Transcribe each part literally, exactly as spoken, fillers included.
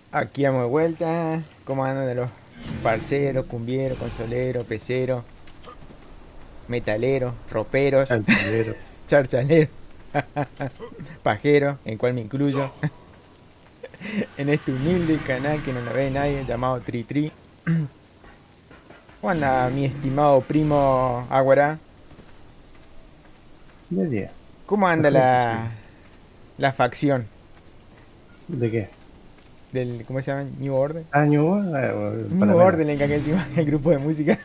Aquí vamos de vuelta. ¿Cómo andan de los parceros, cumbieros, consoleros, peceros, metaleros, roperos, Chanchulero. charchaleros, pajeros, en cual me incluyo? En este humilde canal que no lo ve nadie, llamado Tri Tri. ¿Cómo anda mi estimado primo Aguara? De día. ¿Cómo anda Mejor imposible. la, la facción ¿De qué? del, ¿cómo se llama? New Order. Año, eh, bueno, New para menos. Order le encargué encima el grupo de música.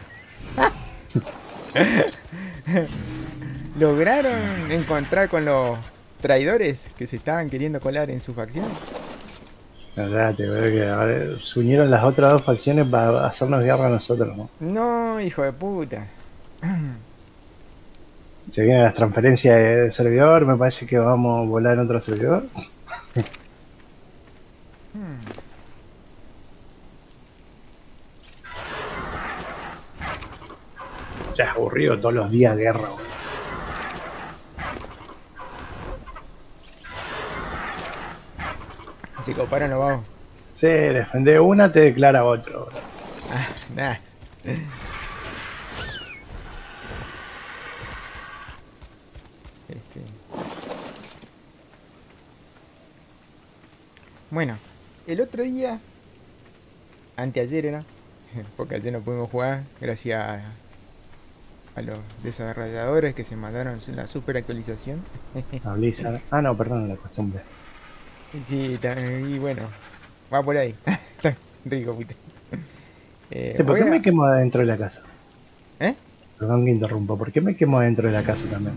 ¿Lograron encontrar con los traidores que se estaban queriendo colar en su facción? La verdad, te veo que ahora se unieron las otras dos facciones para hacernos guerra a nosotros, ¿no? No, hijo de puta. Se vienen las transferencias de servidor, me parece que vamos a volar en otro servidor. Hmm. Ya es aburrido todos los días guerra, boludo. Se coparon los vagos. Sí, defender una te declara otro, boludo. Ah, nah. Este. Bueno, el otro día, anteayer era, porque ayer no pudimos jugar, gracias a, a los desarrolladores que se mandaron la super actualización. A Blizzard. Ah, no, perdón, la costumbre. Sí, ta- y bueno, va por ahí. Está rico, puta. Eh, Sí, ¿por voy qué me a... quemo adentro de la casa? ¿Eh? Perdón que interrumpa, ¿por qué me quemo adentro de la casa también?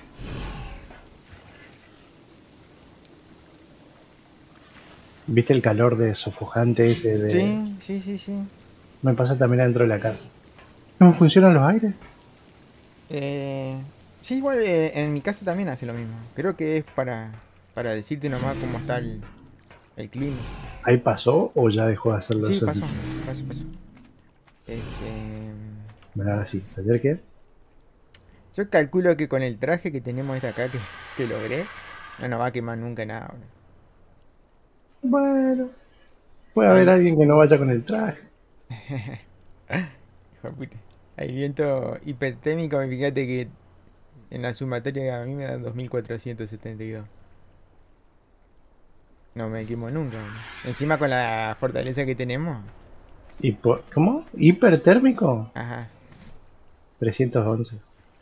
¿Viste el calor de sofocante ese de...? Sí, sí, sí, sí. Me pasa también adentro de la casa. ¿No me funcionan los aires? Eh, sí, igual eh, en mi casa también hace lo mismo. Creo que es para, para decirte nomás cómo está el, el clima. ¿Ahí pasó o ya dejó de hacerlo Sí, eso? pasó, pasó, pasó. Este, Bueno, ahora sí. ¿Ayer qué? yo calculo que con el traje que tenemos esta acá que, que logré, no nos va a quemar nunca nada, boludo. Bueno, puede haber Hay, alguien que no vaya con el traje. hijo de puta. Hay viento hipertérmico, fíjate que en la sumatoria a mí me dan dos mil cuatrocientos setenta y dos. No me quemo nunca, boludo. Encima con la fortaleza que tenemos. Hipo- ¿Cómo? ¿Hipertérmico? Ajá. trescientos once.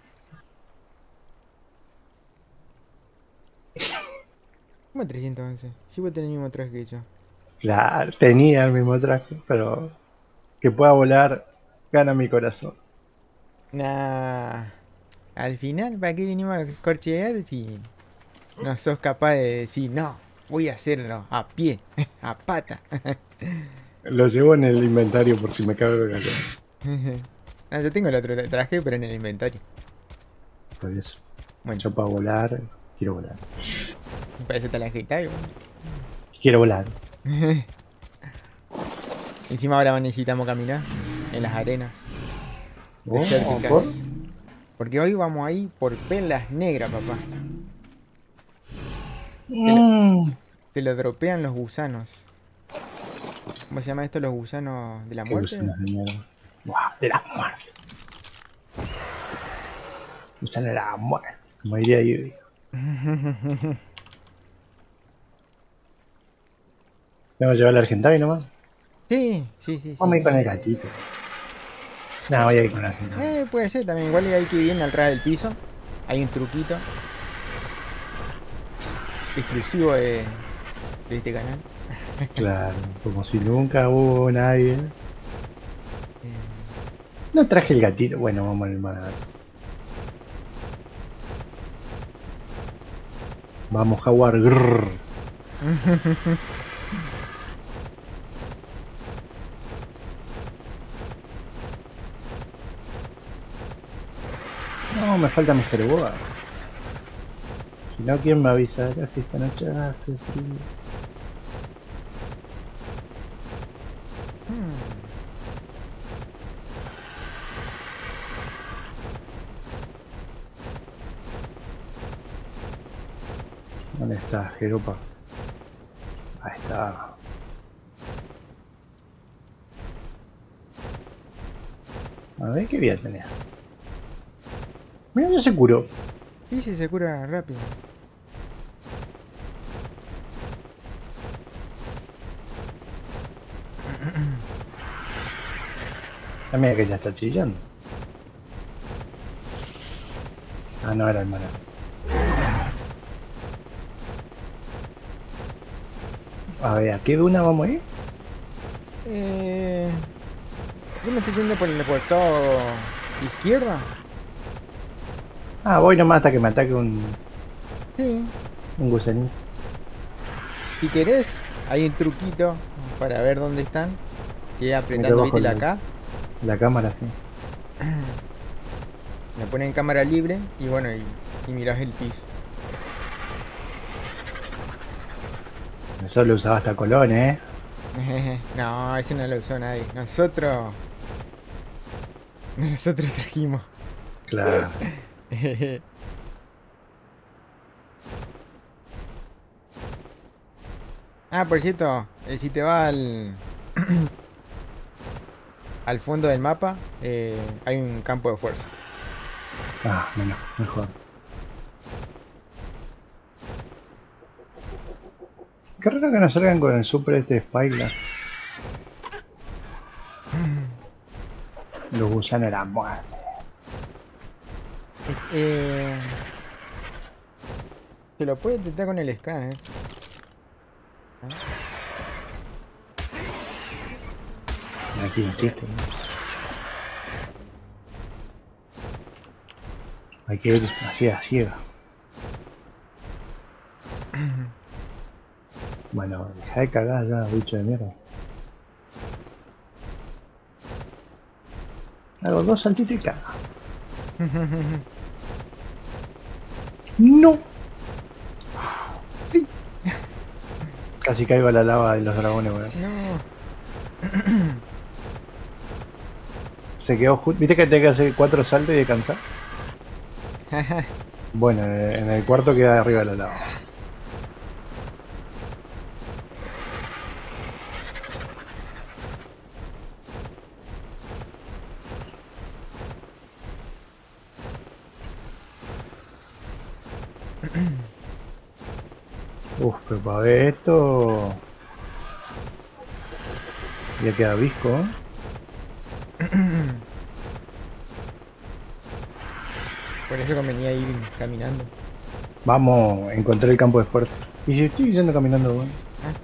¿Cómo trescientos once? Si vos tenés el mismo traje que yo. Claro, tenía el mismo traje, pero que pueda volar gana mi corazón. Nah. Al final, ¿para qué vinimos a corchear si no sos capaz de decir, no, voy a hacerlo a pie, a pata? Lo llevo en el inventario por si me cago de calor. Ah, yo tengo el otro traje, pero en el inventario. Por eso, Bueno, yo para volar, quiero volar. para eso te la agitás, Quiero volar. encima ahora necesitamos caminar en las arenas Oh, ¿por? desérticas. Porque hoy vamos ahí por perlas negras, papá. Te lo, Mm, te lo dropean los gusanos. ¿Cómo se llama esto? Los gusanos de la qué muerte. gusanos de mierda. Buah, de la muerte. Gusano de la muerte. Como diría Yubi. Tengo que llevar la Argentine nomás. Sí, sí, sí, Vamos a sí. ir con el gatito. No, voy a ir con la Argentine. Eh, puede ser también. Igual hay que ir bien al ras del piso. Hay un truquito exclusivo de, de este canal. Claro, como si nunca hubo nadie. Eh, No traje el gatito. Bueno, vamos al mar. Vamos, Jaguar. Grrr. No, me falta mister Boa. Si no, ¿quién me avisa? Casi esta noche hace frío. hmm. ¿Dónde está, Jeropa? Ahí está. A ver qué vida tenía. Mira, ya se curó. Sí, sí, se cura rápido. Ah, mira que ya está chillando. Ah, no era el malo. A ver, ¿a qué duna vamos a ir? Eh, yo me estoy yendo por el costado izquierda. Ah, voy nomás hasta que me ataque un, Sí. un gusanito. Si querés, hay un truquito para ver dónde están. Que es Me quedo apretando, bajo viste, la la, K. la cámara, sí. La pones en cámara libre y bueno, y, y mirás el piso. Eso lo usaba hasta Colón, ¿eh? No, ese no lo usó nadie. Nosotros. Nosotros trajimos. Claro. Ah, por cierto, eh, si te vas al, al fondo del mapa, eh, hay un campo de fuerza. Ah, menos, mejor. Qué raro que nos salgan con el super este Spyla. Los gusanos eran muertos. Eh, se lo puede intentar con el scan, eh. Aquí un chiste, ¿no? Hay que ir así a ciega. Bueno, deja de cagar ya, bicho de mierda. Hago dos saltitos y caga. ¡No! Sí. Casi caigo a la lava de los dragones, weón. No. Se quedó justo. ¿Viste que tenés que hacer cuatro saltos y descansar? Bueno, en el cuarto queda arriba de la lava. Uf, pero para ver esto... Ya queda visco, ¿eh? Por eso convenía ir caminando. Vamos, encontré el campo de fuerza. Y si estoy yendo caminando, weón. Ah,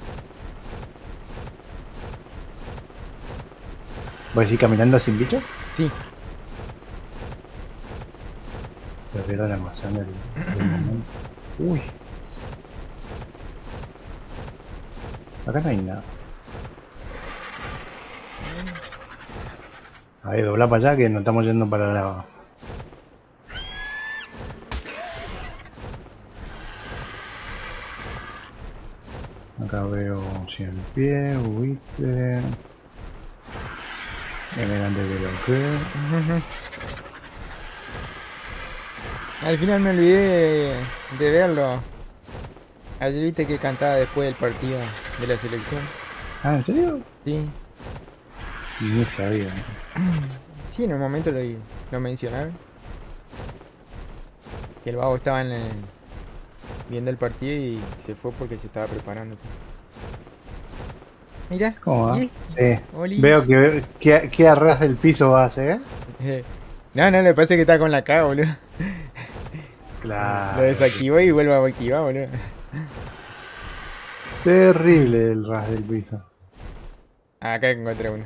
¿Voy a ir caminando sin bicho? sí. Prefiero la almacén del, del momento. Uy. Acá no hay nada. A ver, dobla para allá que nos estamos yendo para la... Acá veo cien pie, huiste. Elegante que lo que. Al final me olvidé de, de verlo. Ayer viste que cantaba después del partido de la selección. Ah, ¿en serio? Sí. Ni sabía. Sí, en un momento lo, lo mencionaron. Que el vago estaba en el- viendo el partido y se fue porque se estaba preparando. Mira, ¿Cómo va? ¿y Sí. Oli? Veo que, que, que a ras del piso vas, ¿eh? Eh, no, no, le parece que está con la K, boludo. Claro. Lo desactivó y vuelve a activar, boludo. Terrible el ras del piso. Ah, acá encontré uno.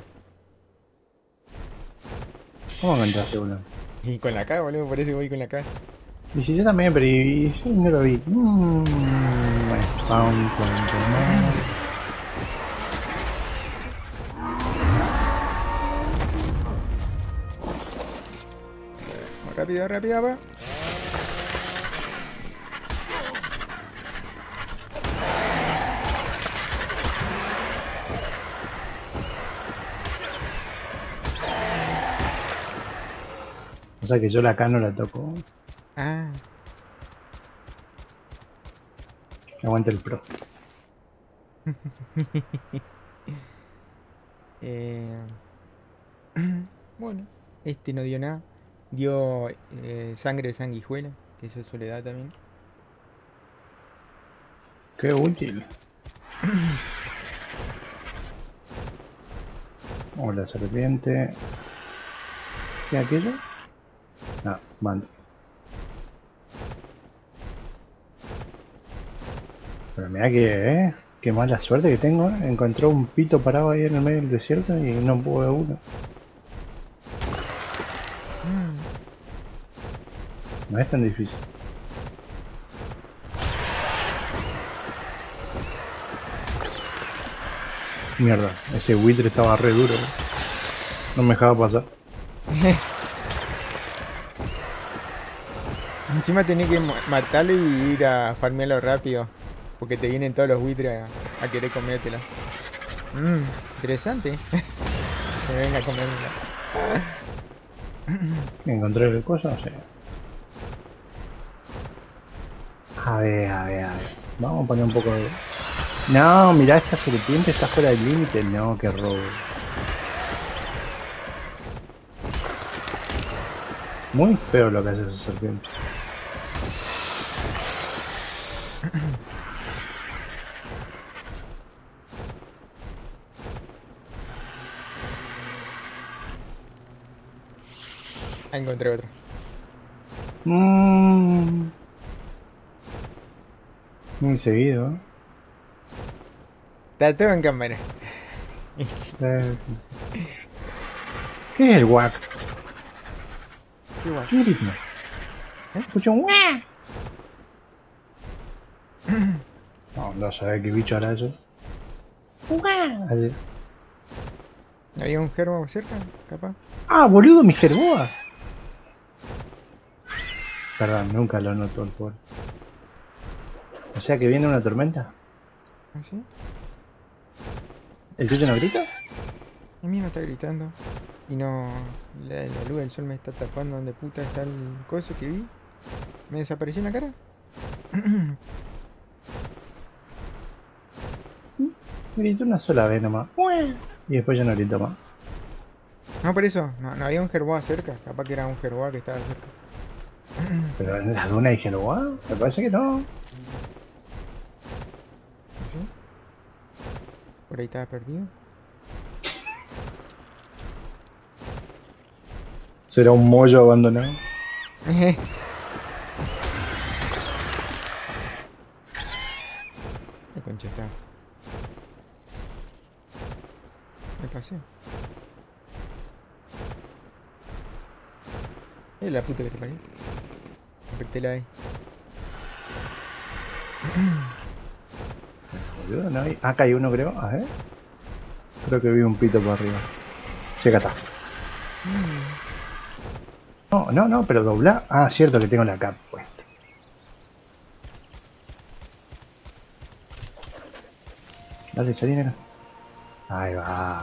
¿Cómo encontraste uno? Y con la K, boludo, por eso voy con la K. Y si yo también, pero y, y no lo vi. Mm, bueno, vamos con Rápido, rápido, va. O sea que yo la acá no la toco. Ah, Que aguante el pro. eh, Bueno, este no dio nada. Dio eh, sangre de sanguijuela, que eso es soledad también. Qué útil. O la serpiente. ¿Qué aquello? Ah, mando. Pero mira que, eh. Qué mala suerte que tengo, eh. Encontró un pito parado ahí en el medio del desierto y no pude uno. Mm. No es tan difícil. Mierda, ese buitre estaba re duro. No me dejaba pasar. Encima tenés que ma- matarlo y ir a farmearlo rápido. Porque te vienen todos los buitres a, a querer comértelo. Mmm, interesante. Que me venga a comérmelo. Encontré el coso, no sé. A ver, a ver, a ver. Vamos a poner un poco de... No, mirá, esa serpiente está fuera del límite. No, qué robo. Muy feo lo que hace esa serpiente. Ah, encontré otro. Mmm. Muy seguido, ¿eh? Está todo en cámara. Eh, sí. ¿Qué es el guac? Qué guay. ¿Qué ritmo? ¿Eh? Escucho un guac. No, no sabés qué bicho hará eso. Guac. Así. ¿Había un germo cerca? Capaz. Ah, boludo, mi jerboa. Perdón, nunca lo noto el pobre. O sea que viene una tormenta. ¿Ah, sí? ¿El tuyo no grita? A mí me está gritando. Y no. La, la luz del sol me está tapando donde puta está el coso que vi. ¿Me desapareció en la cara? Gritó una sola vez nomás. Y después ya no gritó más. No, por eso. No, no había un gerboa cerca. Capaz que era un gerboa que estaba cerca. Pero en la duna hay jerboa. Me parece que no. ¿No sé? Por ahí estaba perdido. Será un mollo abandonado. ¿Qué concha está? Me pasé. Es la puta que te parió. Apretela ahí. Boludo, no hay. Acá hay uno, creo. A ver. Creo que vi un pito por arriba. Sí, acá está. No, no, no, pero dobla. Ah, cierto que tengo la cap puesta. Dale, salí, nena. Ahí va.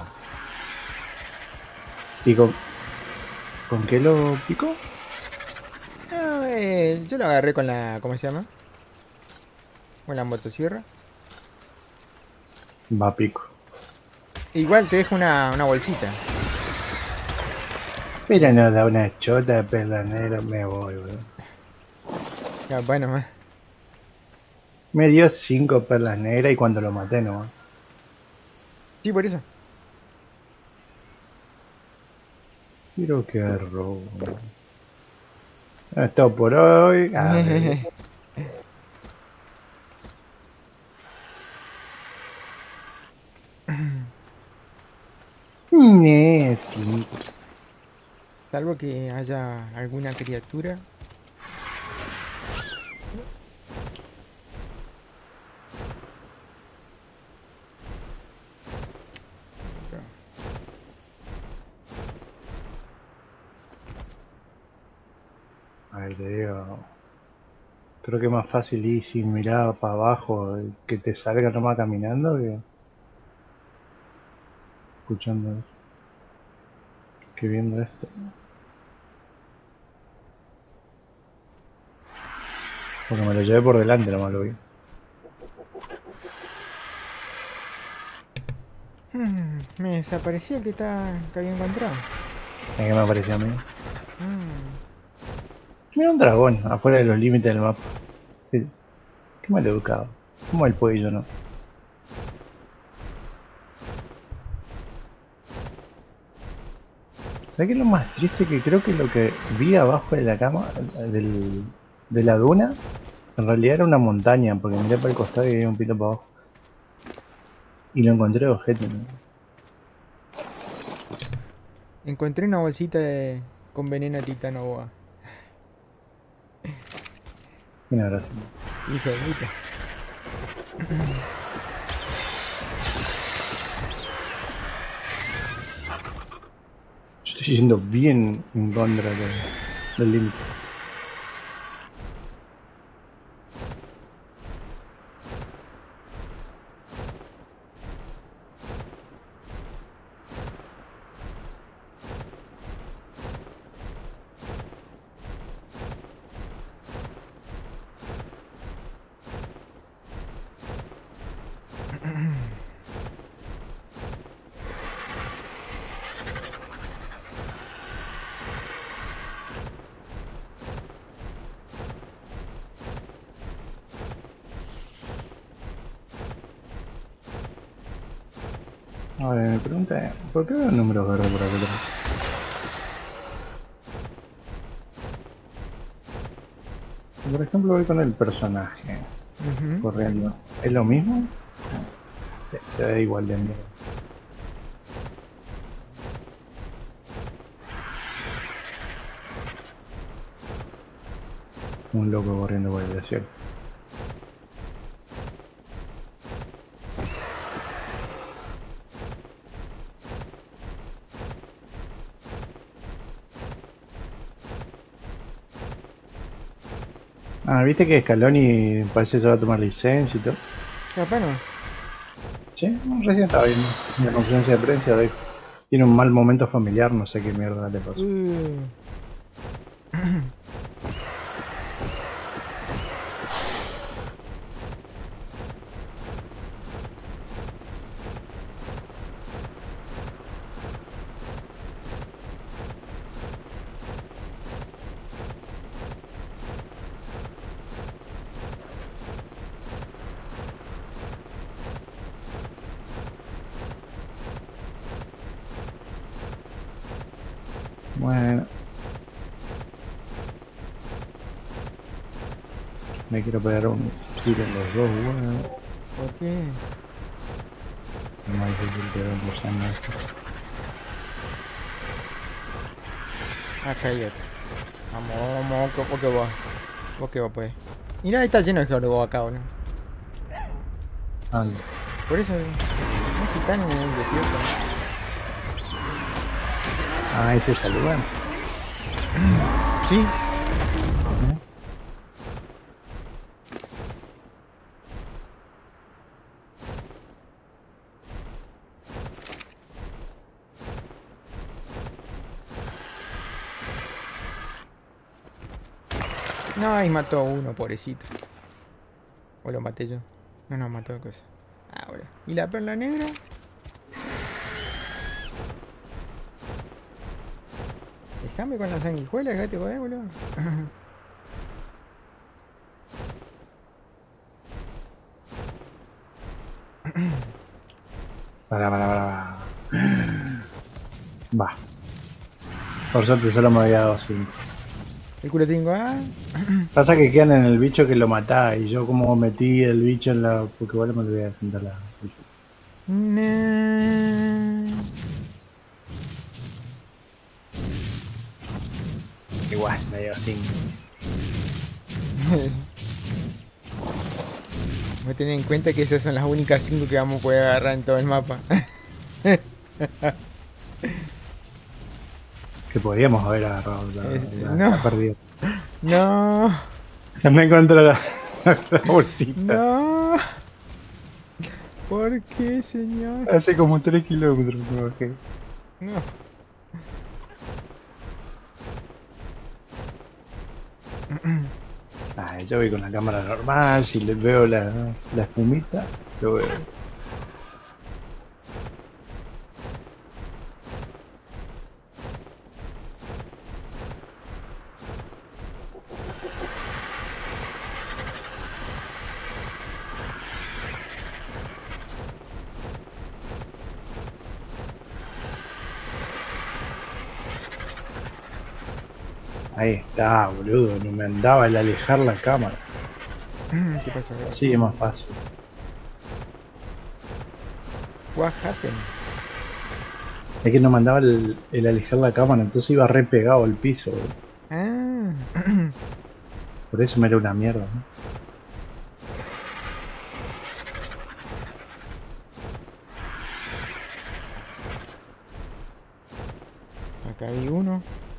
¿Y con, con qué lo pico? No, eh, yo lo agarré con la. ¿Cómo se llama? Con la motosierra. Va pico. Igual te dejo una, una bolsita. Mira, no da una chota de perlanero, me voy, boludo. Capaz nomás. Me dio cinco perlas negras y cuando lo maté no. Sí, por eso. Quiero que robo. Esto por hoy. A ver. Nee, sí. Salvo que haya alguna criatura. A ver, te digo. Creo que es más fácil ir sin mirar para abajo, y que te salga nomás caminando que escuchando esto, que viendo esto. Porque me lo llevé por delante nomás lo vi. Hmm, me desapareció el que, está, que había encontrado. ¿En qué me apareció a mí? Mm. Mira un dragón afuera de los límites del mapa. Qué, qué mal educado. Como el pollo, ¿no? ¿Sabes qué es lo más triste? Que creo que lo que vi abajo de la cama, del, de la duna, en realidad era una montaña, porque miré para el costado y había un pito para abajo. Y lo encontré de objeto, ¿no? Encontré una bolsita de... con veneno titanoboa. ¿Quién habrá sido? Hijo de puta. Yo estoy yendo bien en contra de- del límite. Ahora me pregunta, ¿por qué veo números verdes por acá atrás? Por ejemplo, voy con el personaje Ujú. corriendo. ¿Es lo mismo? Sí, se ve igual de mierda. Un loco corriendo por el desierto. Ah, ¿viste que Scaloni parece que se va a tomar licencia y todo? Capaz no. Sí, recién estaba viendo en la conferencia de prensa de tiene un mal momento familiar, no sé qué mierda le pasó. Uh. Bueno, me quiero pegar un tiro en los dos, bueno, ¿Por qué? es más difícil que ver los años. Ah, cállate. Vamos, vamos, vos, vos que vos. Vos que vos pues. Mira, ahí está lleno de geólogos acá, boludo. Ah, Por eso no se están en el desierto. ah, ese es el lugar. Sí. No, y mató a uno, pobrecito. O lo maté yo. No, no, mató a cosa. Ah, boludo. ¿Y la perla negra? Déjame con la sanguijuela, dejate joder, boludo. Para, para, para, para. Va. Por suerte solo me había dado cinco. El culo tengo, ah. Pasa que quedan en el bicho que lo matá y yo como metí el bicho en la... porque igual me olvidé de defender la... No. Igual, me dio cinco. Voy a tener en cuenta que esas son las únicas cinco que vamos a poder agarrar en todo el mapa. Que podríamos haber agarrado la, Eh, la, no, la perdida. no, Me encuentro la, la bolsita. no. ¿Por qué, señor? Hace como tres kilómetros me bajé. No. Ah, yo voy con la cámara normal, si le veo la, la espumita, lo veo. Ahí está, boludo. No me andaba el alejar la cámara. ¿Qué pasó? Así es más fácil. What happened? Es que no mandaba el, el alejar la cámara, entonces iba re pegado al piso, boludo. Ah. Por eso me era una mierda, ¿no? Acá hay uno.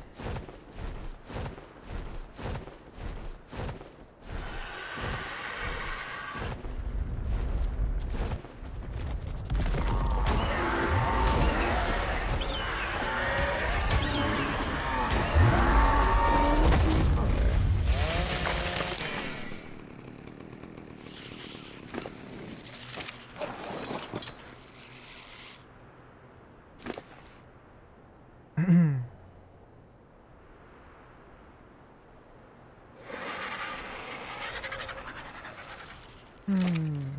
Hmm.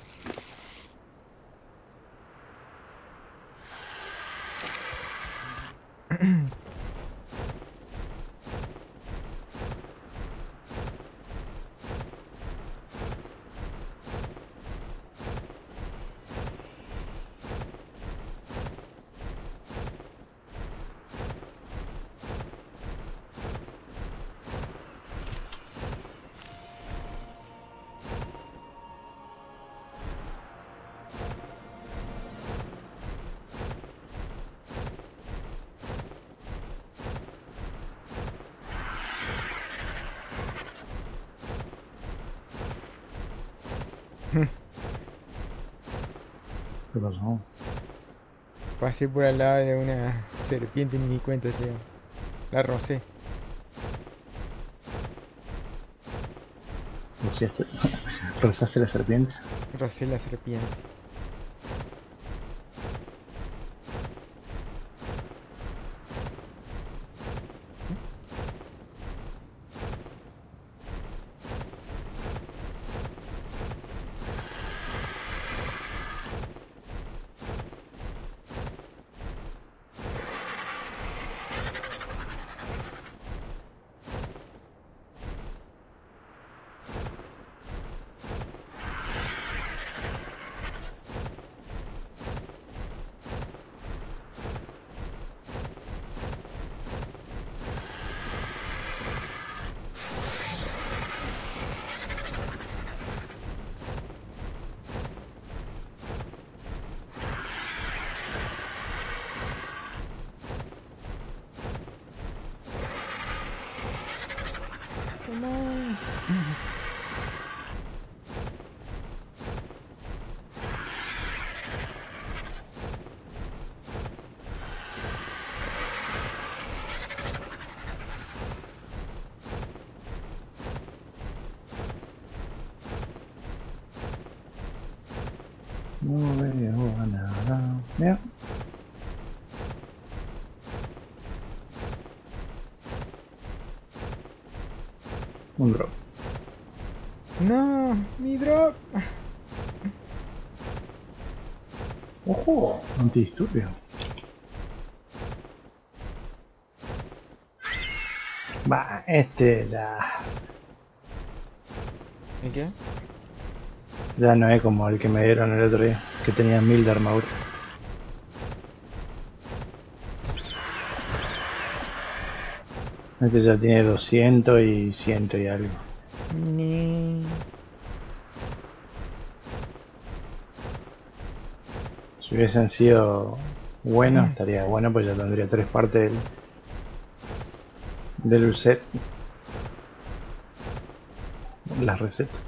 ¿Qué pasó? Pasé por al lado de una serpiente y ni cuenta se dio. La rocé. ¿Rociaste? ¿Rozaste la serpiente? Rocé la serpiente. Come on. No veo nada. Mira. Un drop. No, mi drop. ¡Ojo! Antidisturbio. Va, este ya. ¿Y qué? Ya no es como el que me dieron el otro día, que tenía mil de armadura. Este ya tiene doscientos y cien y algo. Ni. Si hubiesen sido buenos, estaría bueno, pues ya tendría tres partes del, del set. Las recetas.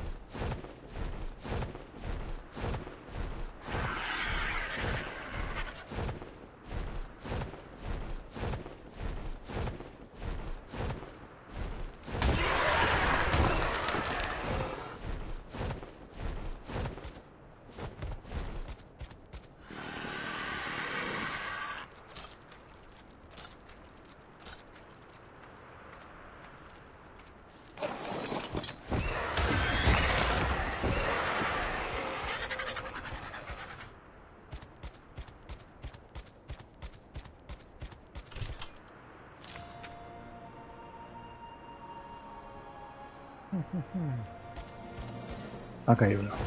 Acá hay uno.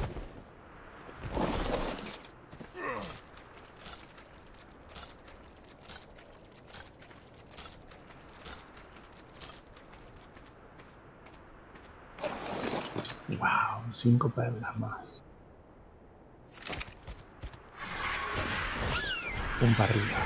Wow, cinco perlas más. Un para arriba.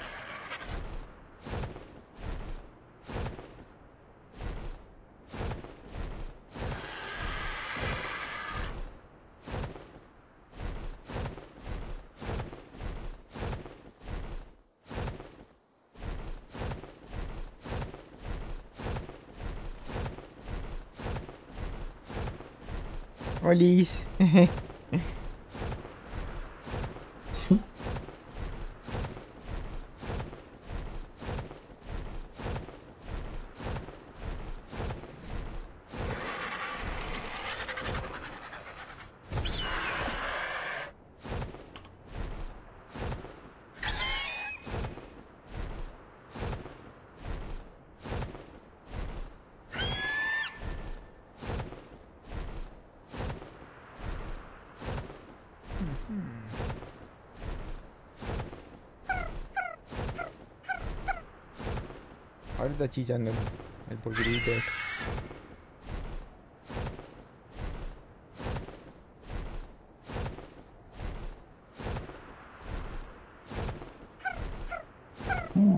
Olis. Ahora está chillando el, el porquerito. Mm.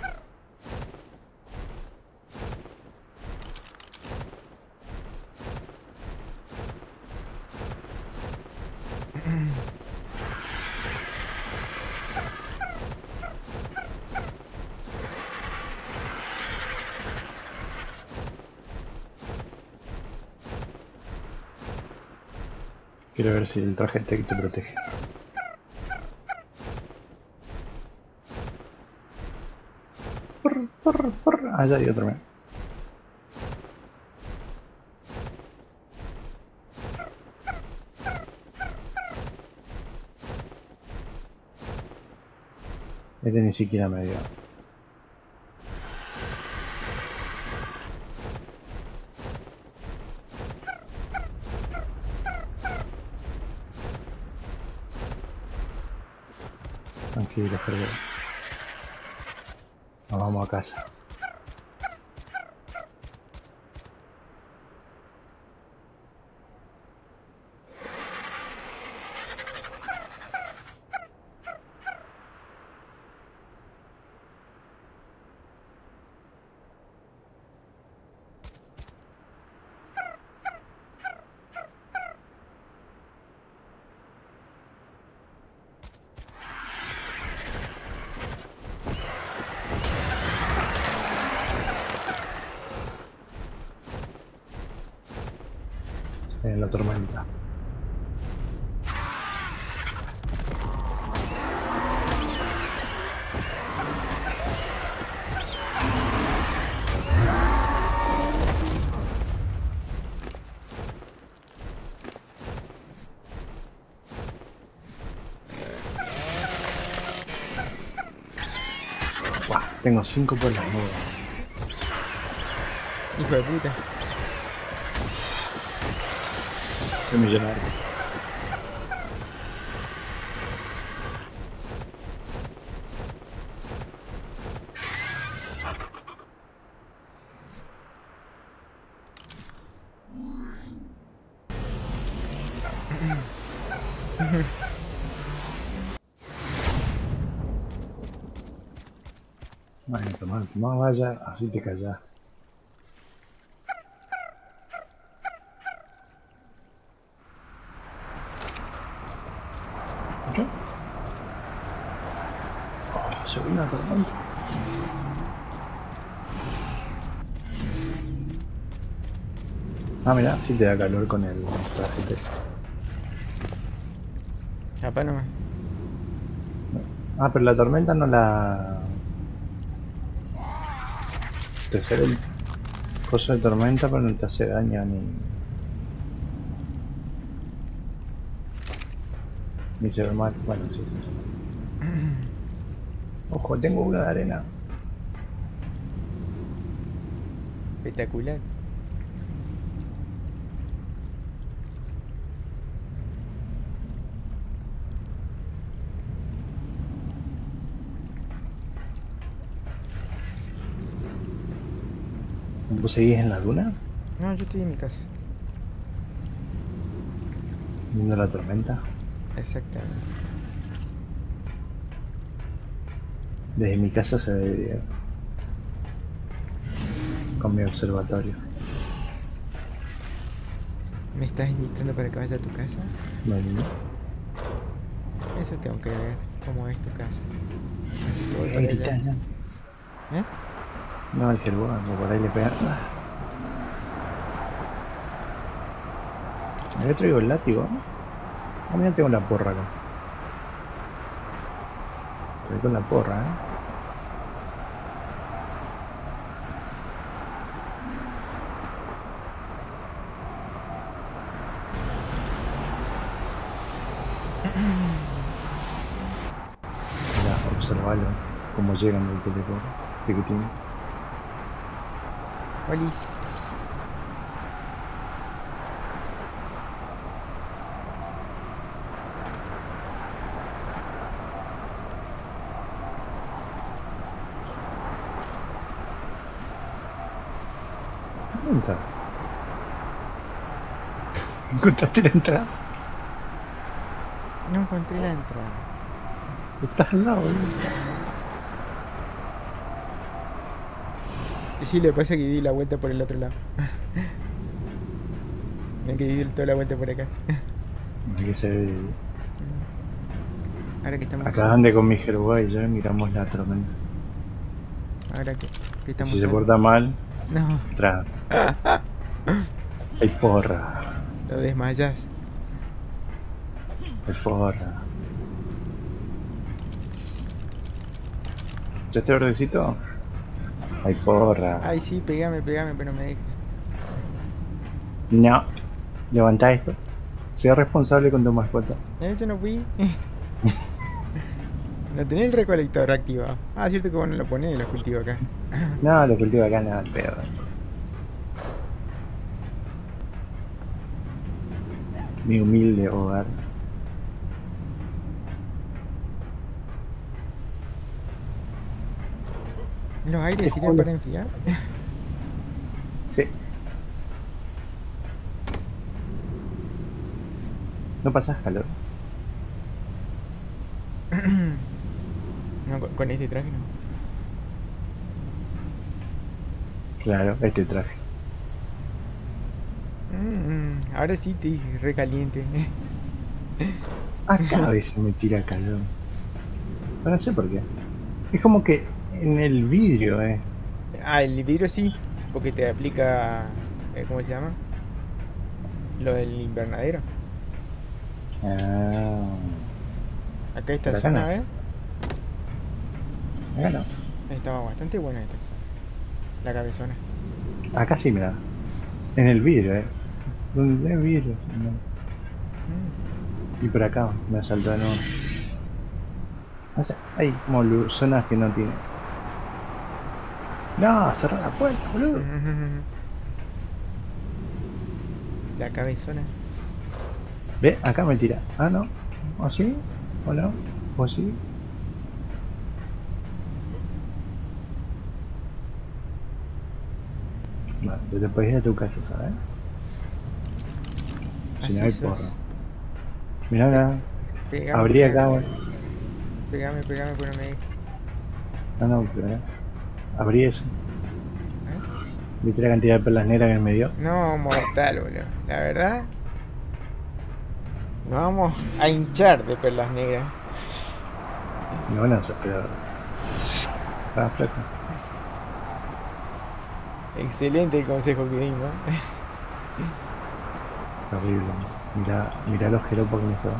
Quiero ver si el traje tech te protege. Porr, porr, porr. Allá hay otro. Este ni siquiera me dio. Tranquilo, perdón. Nos vamos a casa. En la tormenta. Wow, tengo cinco por las nubes. Hijo de puta. Soy millonario. Bueno, tomá, tomá, vaya, así te callas. ¿Qué? Oh, se vino la tormenta. Ah, mira, sí te da calor con el traje. Capaz nomás. Ah, pero la tormenta no la... Te sale el coso de tormenta, pero no te hace daño ni... Ni se ve mal. Bueno, sí, sí. Ojo, tengo una de arena. Espectacular. ¿Vos seguís en la duna? No, yo estoy en mi casa. Viendo la tormenta. Exactamente. Desde mi casa se ve de día. Con mi observatorio. ¿Me estás invitando para que vaya a tu casa? Bueno, Eso tengo que ver. ¿Cómo es tu casa? Así que voy voy a para allá. gritar ya. ¿Eh? No, el gerboa, que por ahí le pega. Yo traigo el látigo. Ah, mira, tengo la porra acá. Estoy con la porra, ¿eh? Mira, observalo. Cómo llegan del teleport. Tiquitín. Olis. ¿Dónde está? ¿Encontraste la entrada? No encontré la entrada. Estás al lado, boludo. Y sí, lo que pasa es que di la vuelta por el otro lado. No hay que di toda la vuelta por acá. Aquí se ve. Ahora que estamos Acá solos. ande con mi gerboa y yo miramos la tormenta. Ahora que, que Y estamos si se solos. porta mal, No, entra. Hay porra. lo desmayas. Hay porra. ¿Ya este verdecito? Hay porra. Ay, sí, pegame, pegame, pero no me deja. No. Levanta esto. Sea responsable con tu mascota. Eh, yo no fui. No tenía el recolector activado. Ah, cierto que vos no lo ponés y lo cultivo acá. No, lo cultivo acá nada, pero. Mi humilde hogar. ¿Los aires Este sirven juego- para enfriar? Sí. No pasas calor. No, con, con este traje no. Claro, este traje. Mm, ahora sí te dije, re caliente. Acá a veces me tira calor. Pero no sé por qué. Es como que en el vidrio, eh. Ah, el vidrio sí, porque te aplica, eh, ¿cómo se llama? Lo del invernadero. Ah, Acá esta pero acá zona, no. ¿ves? Acá no. Estaba bastante buena esta zona. La cabezona. Acá sí, mira. En el vidrio, eh. Donde hay vidrio. No. Mm. Y por acá me saltó de nuevo. No sé, hay como lu- zonas que no tienen. No, cerrar la puerta, boludo. La cabezona. Ve, acá me tira. Ah, no. ¿O sí? ¿O no? ¿O sí? Vale, te, te puedes ir a tu casa, ¿sabes? Si no Así hay sos. porro. Mirá, Pe- mirá. Pegame, Abrí acá, pegame. bueno. Pegame, pegame, pero no me deja. No, no, pero ¿eh? Abrí eso. ¿Eh? ¿Viste la cantidad de perlas negras que me dio? No, mortal, boludo. La verdad, nos vamos a hinchar de perlas negras. No van a hacer, pero. Ah, flaco. Excelente el consejo que dimos. Horrible. Mirá, mirá los jeropos que me se va.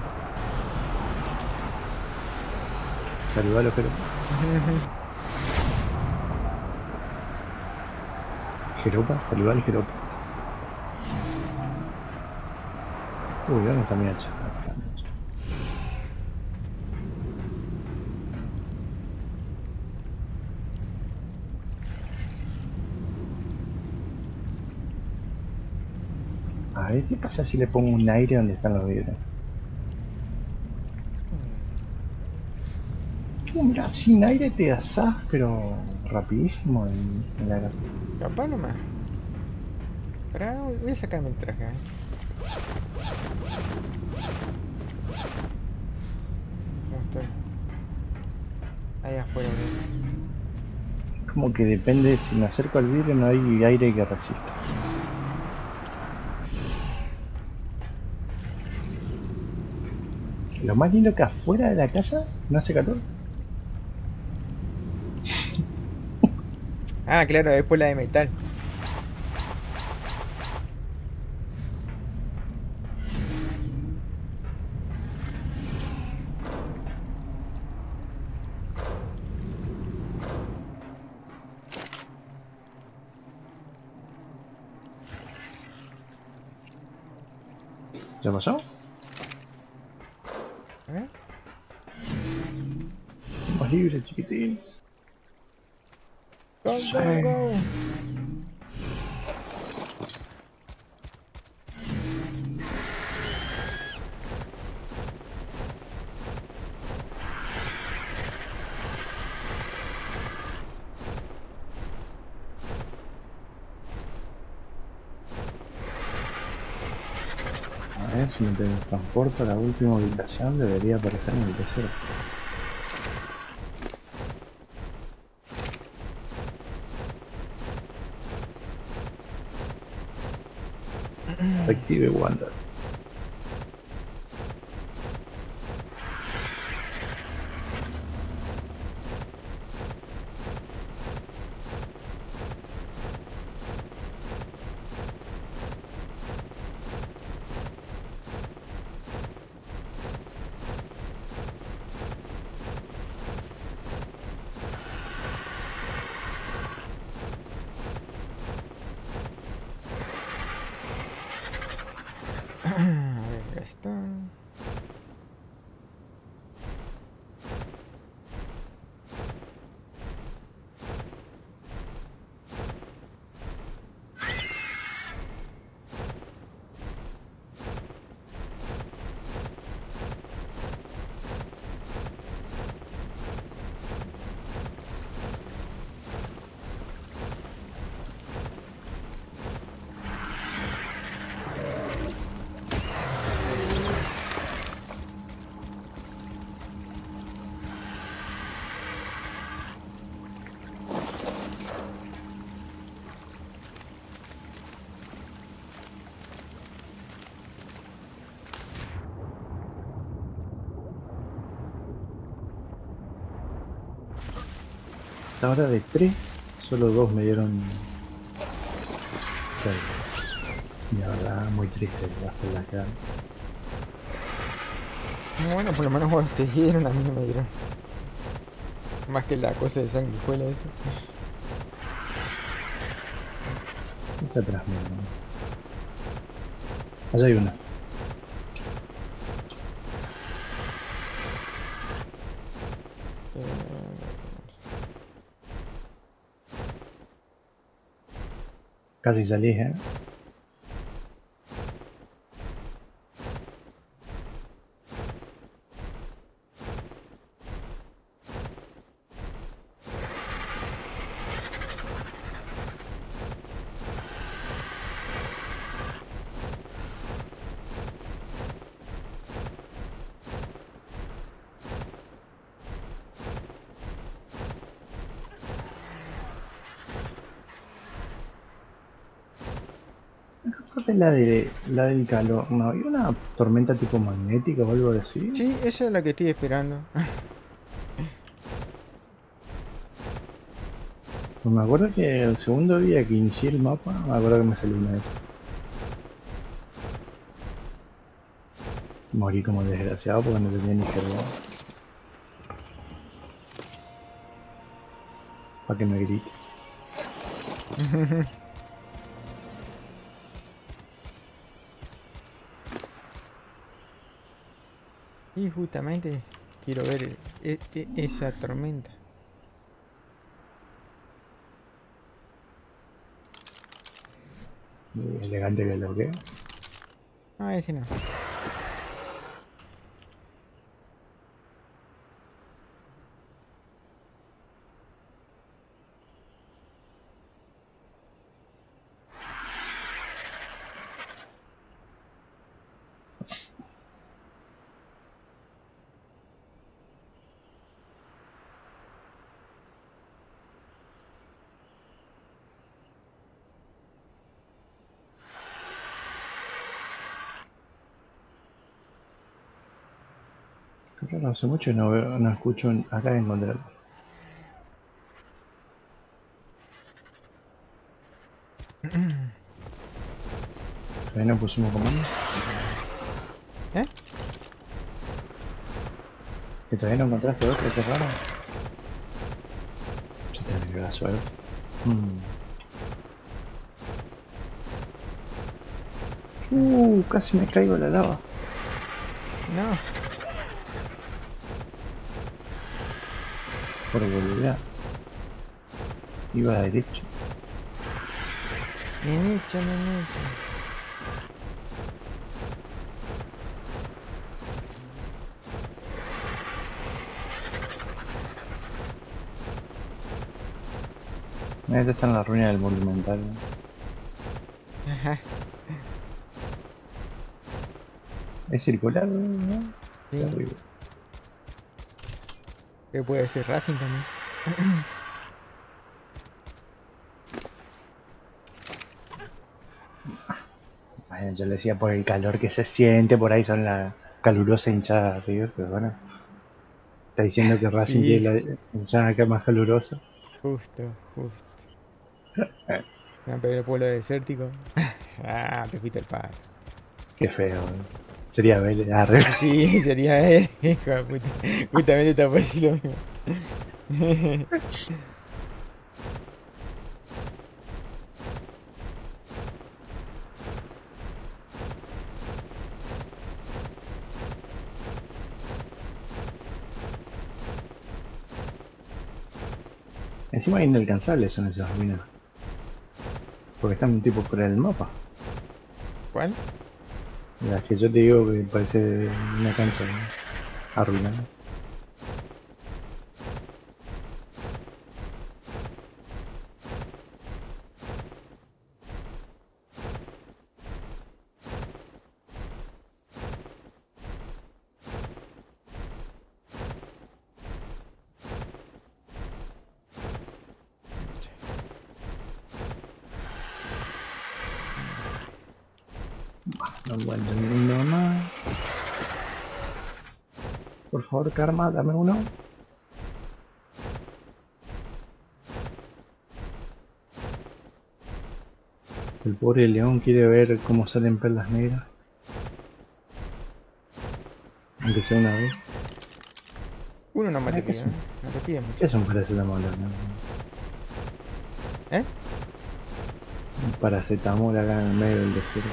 Saludá a los jeropos. Jeropa, saludá al jeropa. Uy, ¿dónde está mi hacha? Ah, está mi hacha. A ver, ¿qué pasa si le pongo un aire donde están los vidrios? Uh, mira, sin aire te asás, pero rapidísimo en, en la casa. Capaz nomás. Pará, voy a sacarme el traje, ¿eh? ¿Cómo estoy? Ahí afuera, bro. Como que depende, si me acerco al vidrio no hay aire que resista. Lo más lindo que afuera de la casa no hace calor. Ah, claro, es por la de metal. ¿Ya pasó? A ver. Somos libres, chiquitín. Go, Sí. go, go. A ver si me transporto a la última ubicación, debería aparecer en el tercero. Active Wonder. A ver, ya está. Hasta ahora de tres, solo dos me dieron cerca. Y la verdad, muy triste el bajo de la cara. Bueno, por lo menos vos te dieron, a mí no me dieron. Más que la cosa de sanguijuela esa. Esa atrás mío, ¿no? Allá hay una. Eh, Casi salís, ¿eh? Aparte la de la del calor, ¿no había una tormenta tipo magnética o algo así? sí, esa es la que estoy esperando. Pues me acuerdo que el segundo día que inicié el mapa, me acuerdo que me salió una de esas. Morí como desgraciado porque no tenía ni carbón. Para que me grite. Y justamente quiero ver e- e- esa tormenta. Muy elegante que lo que. Ah, ese no. raro, hace mucho que no veo, no escucho un- acá encontrar. Ahí no pusimos comando. ¿Eh? Que todavía no encontraste otro, qué raro. Se te me dio la suerte. Mm. Uh, casi me caigo en la lava. No. Por volver. Iba derecho. Nenicho, nenicho. Esta está en la ruina del monumental. Ajá. Es circular, ¿no? Sí. Terrible. Que puede ser Racing también. Bueno, yo le decía por el calor que se siente, por ahí son la calurosa hinchada de River, pero bueno. Está diciendo que Racing Sí, tiene la hinchada acá más calurosa. justo, justo. Me pero el pueblo desértico. Ah, te fuiste el pato. Qué feo, ¿no? Sería Vélez. Ah, re- Sí, sería él, hijo de puta. Justamente te puedo decir lo mismo. Encima inalcanzables son esas ruinas. Porque están un tipo fuera del mapa. ¿Cuál? Las que yo te digo que parece una cancha, ¿no? Arruinada. No encuentro ninguno más. Por favor, Karma, dame uno. El pobre león quiere ver cómo salen perlas negras. Aunque sea una vez. Uno nomás te Ay, ¿qué pido, es ¿eh? un, No te pide qué mucho. es un paracetamol? No? ¿Eh? Un paracetamol acá en el medio del desierto.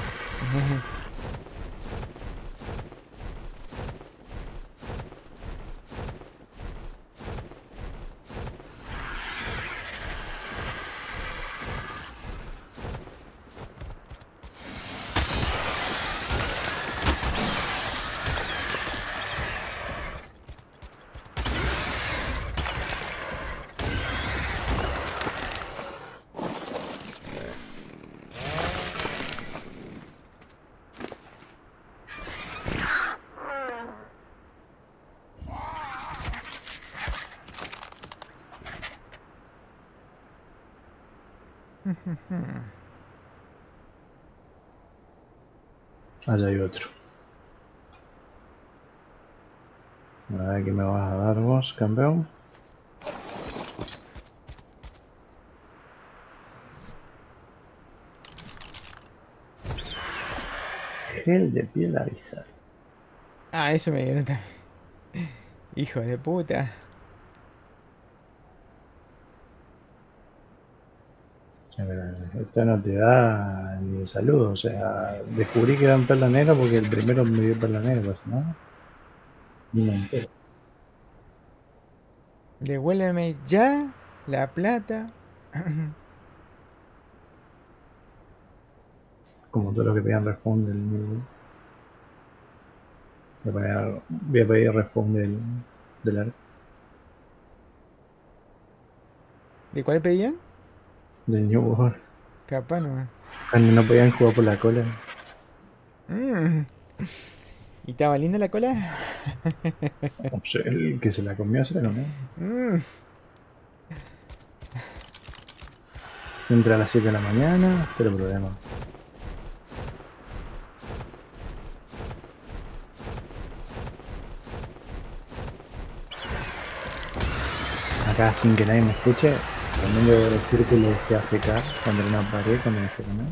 Allá hay otro. A ver qué me vas a dar vos, campeón. Gel de piel avisar. Ah, eso me dieron también. Hijo de puta. Esto no te da ni de salud, o sea, descubrí que eran perla negra porque el primero me dio perla negra, pues, ¿no? Ni me entero. Devuélveme ya la plata. Como todos los que pedían refund del mil. Voy a pedir, voy a pedir refund del, del arco. ¿De cuál pedían? Del New World. Capaz no. Cuando no podían jugar por la cola. Mm. ¿Y estaba linda la cola? No sé, el que se la comió se la comió. Mm. Entra a las siete de la mañana, cero problema. acá sin que nadie me escuche, también le voy a decir que le dejé A F K contra una pared cuando me dejé comer.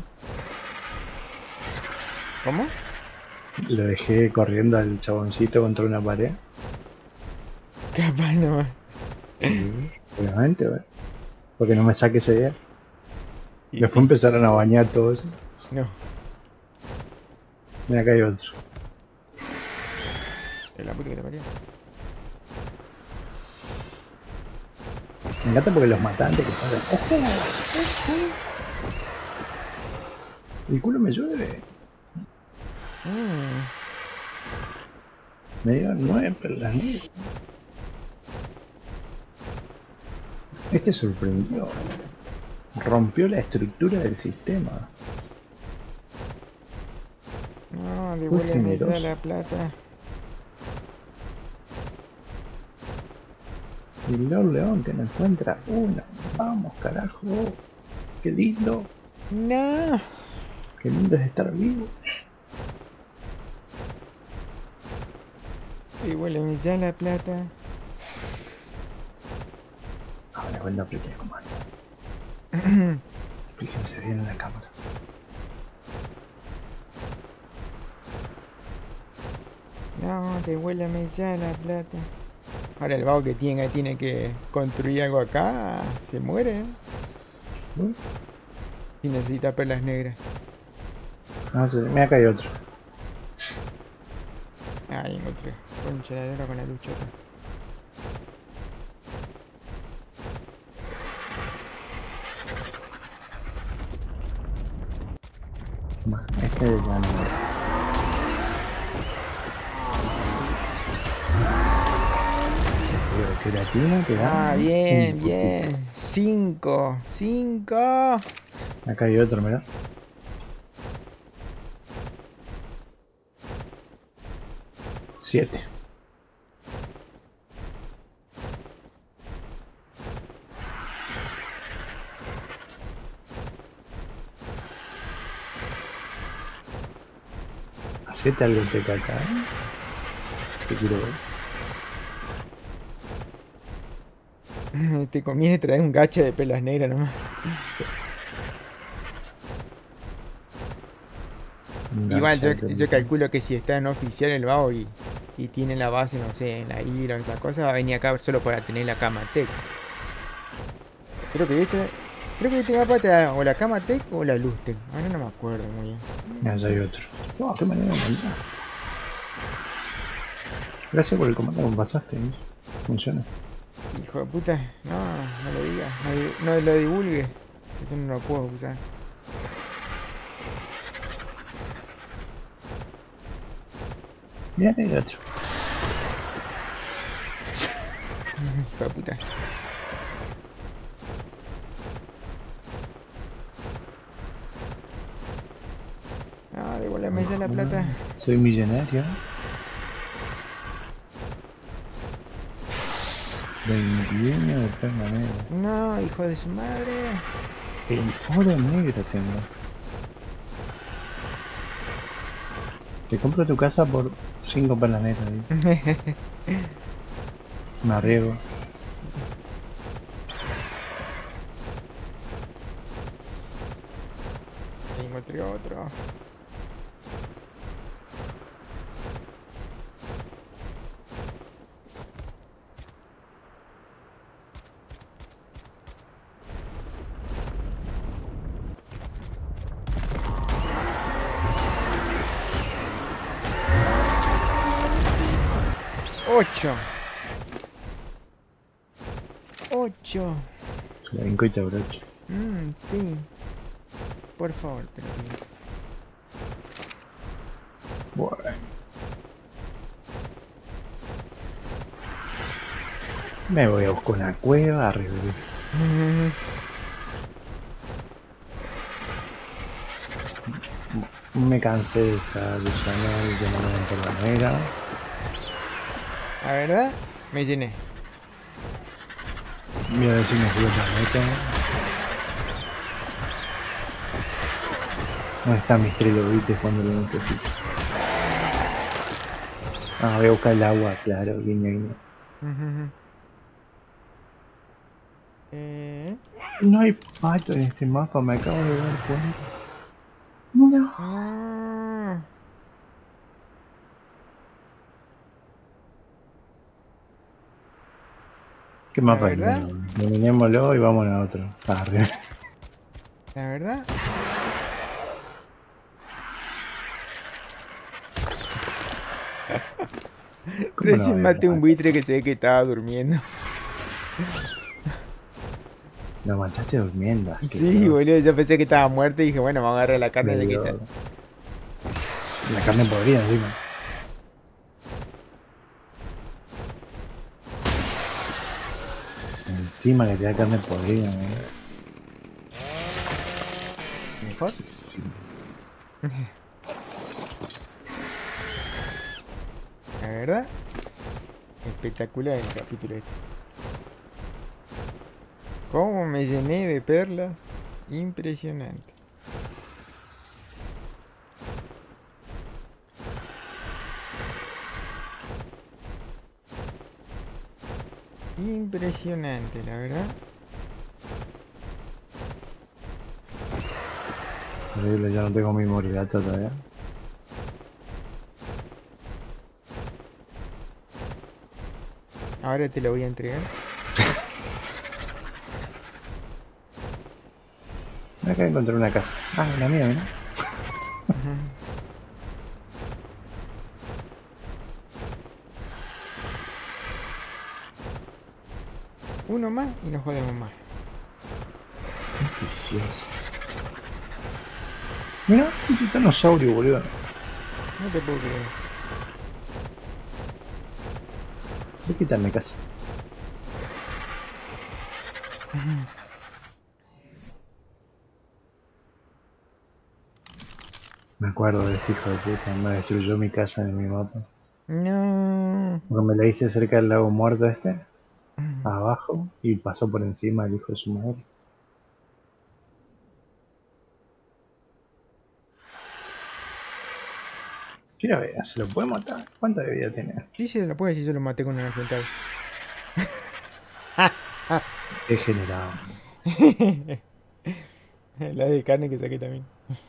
¿Cómo? Lo dejé corriendo al chaboncito contra una pared. Capaz nomás. Sí, obviamente, wey. Porque no me saque esa idea. Y Después sí. empezaron a bañar todo eso. No. Mira, acá hay otro. Es la puta que te parió. Me encanta porque los matantes que salen. ¡Ojo! El culo me llueve. Mm. Me dieron nueve perlas negras. Este sorprendió. Rompió la estructura del sistema. No, Fue devuélveme ya generoso. la plata. Y Lord León que no encuentra una. Vamos, carajo. Qué lindo. No. Qué lindo es estar vivo. Devuélveme ya la plata. Ahora cuando apreté el comando. Fíjense bien en la cámara. No, devuélveme ya la plata. Ahora el vago que tiene, tiene que construir algo acá se muere, ¿eh? ¿No? Y necesita perlas negras. No sé, mira acá hay otro. Ah, encontré. Concha de oro con la luchota. Toma, este ya no. Que latina te da. Ah, bien, bien. Cinco. Cinco. Acá hay otro, mirá. Siete. Hacete algo teca acá, ¿eh? Te quiero ver. Te conviene traer un gacha de pelas negras nomás. Sí. Igual yo, Gacha, yo calculo que si está en oficial el vago y, y tiene la base, no sé, en la isla o esas cosas, va a venir acá solo para tener la cama tech. Creo que este, creo que este mapa te da o la cama tech o la luz tech. Ahora no me acuerdo muy bien. Mira, allá hay otro. Oh, qué manera de mandar. Gracias por el comando que me pasaste, ¿eh? Funciona. Hijo de puta, no, no lo digas, no, di- no lo divulgue. Eso no lo puedo usar. Mira, hay otro. Hijo de puta. No, devuélveme ya la plata. Soy millonario. veintiuno de perla negra. No, hijo de su madre. El oro negro tengo. Te compro tu casa por cinco perlas negras. ¿Sí? Me arriesgo. Y encontré otro. Ocho. Ocho. La vinco y te abrocho. Mmm, sí. Por favor, te lo pido. Bueno. Me voy a buscar una cueva a revivir. Me cansé de estar luchando y llenando por la negra. La verdad, me llené. Voy a ver si me subo la meta. ¿Dónde están mis trilobites cuando lo necesito? Ah, voy a buscar el agua, claro, guiño, guiño. No hay pato en este mapa, me acabo de dar cuenta. No. No. ¿Qué La mapa es? verdad, Bueno, eliminémoslo y vámonos a otro. Ah, re- la verdad. ¿Cómo no Recién voy a maté un matar? buitre que se ve que estaba durmiendo. Lo mataste durmiendo, Sí, asqueroso. boludo, yo pensé que estaba muerto y dije, bueno, vamos a agarrar la carne Me de que está. dio la carne podrida encima. Encima que te da carne podrida, ¿no? Mejor. Sí, sí. La verdad, espectacular el capítulo este. ¿Cómo me llené de perlas? Impresionante. Impresionante, la verdad. Horrible, yo no tengo mi morigato todavía. Ahora te lo voy a entregar. Acá encontré una casa. Ah, la mía, mira. Ujú. Uno más y nos jodemos más. Vicioso. Mira, un titanosaurio, boludo. No te puedo creer. Cerquita de mi casa. Me acuerdo de este hijo de puta. Me destruyó mi casa en mi mapa. No. Porque me la hice cerca del lago muerto este. Abajo. Y pasó por encima el hijo de su madre. Quiero ver, ¿se lo puede matar? ¿Cuánta de vida tiene? Sí, se lo puede decir, yo lo maté con un enfrentado. Qué generado. La de carne que saqué también.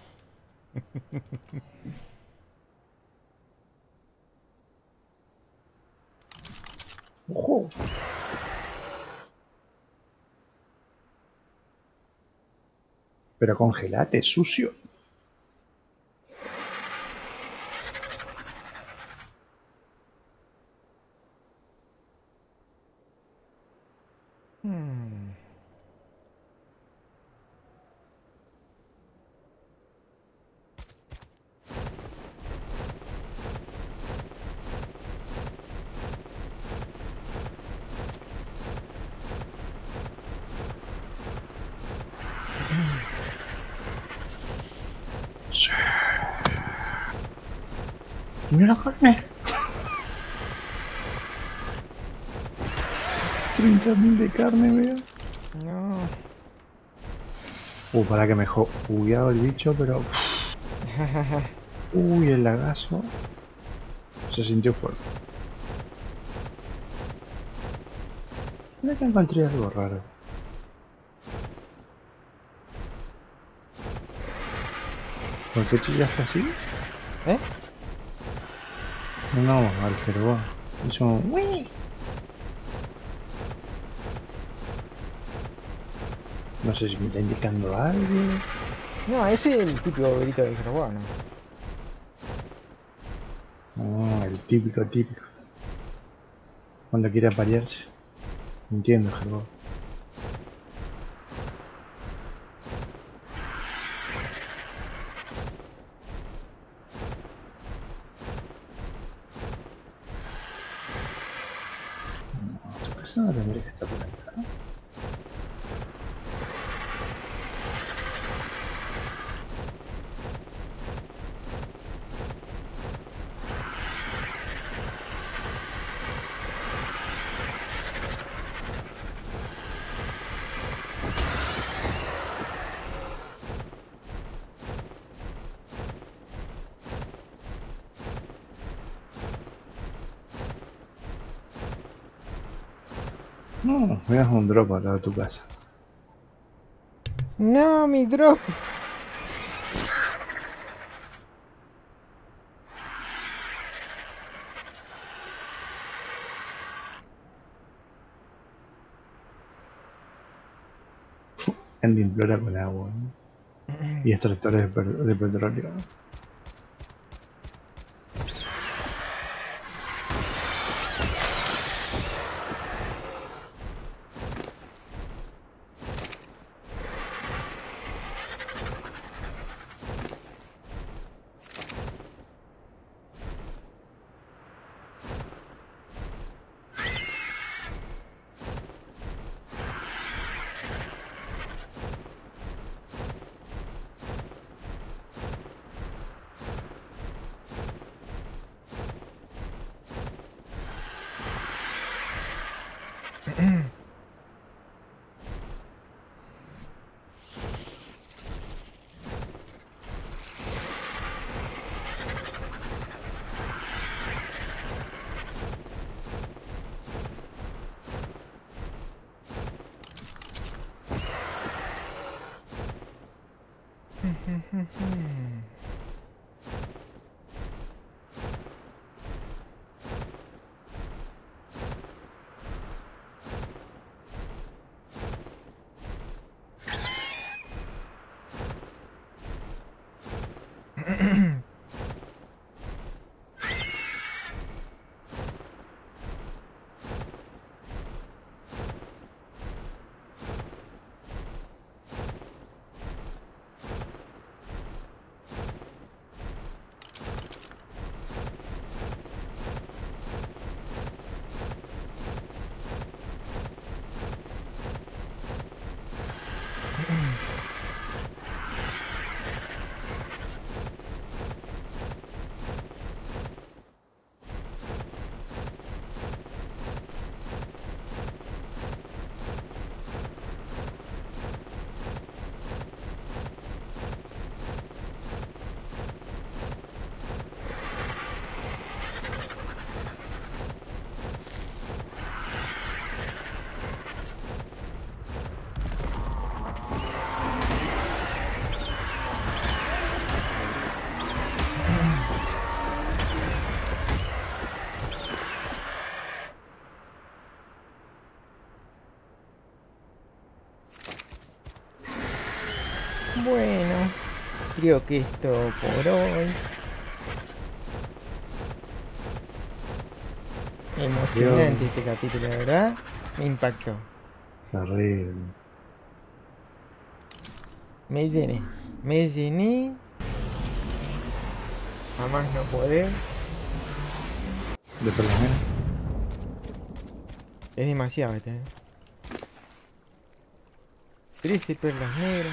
¡Ojo! Pero congelate, sucio. Hmm. Sí. Mira la carne. treinta mil de carne, veo. No. Uh, para que me jo... bugueado el bicho, pero... Uy, el lagazo. Se sintió fuerte. Mira que encontré algo raro. ¿Por qué chillaste así? ¿Eh? No, al cervo. Hizo un... ¡Uy! No sé si me está indicando algo. No, ese es el típico grito del robot, ¿no? No, el típico, típico. Cuando quiere aparearse. Entiendo, Gerbo. Tu casa no tendría que estar por acá. No, me das un drop al lado de tu casa. No, mi drop. Andy implora con agua, ¿no? Y extractores de, per- de petróleo. Bueno, creo que esto por hoy. Emocionante este capítulo, la verdad. Me impactó. Terrible. Me llené. Me llené. A más no poder. De pergamino. Es demasiado este. ¿eh? trece perlas negras.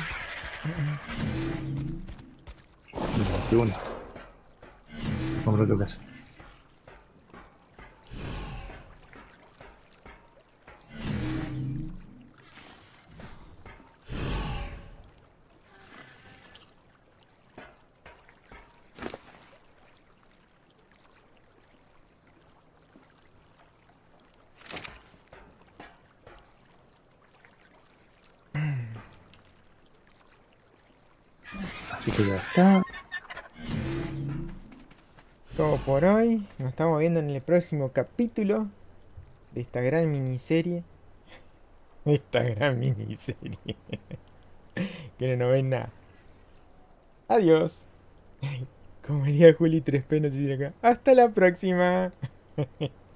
veintiuno. Compro tu casa. Así que ya está. Todo por hoy. Nos estamos viendo en el próximo capítulo de esta gran miniserie. Esta gran miniserie. Que no nos ven nada. Adiós. Como diría Juli tres P, no sé si acá. Hasta la próxima.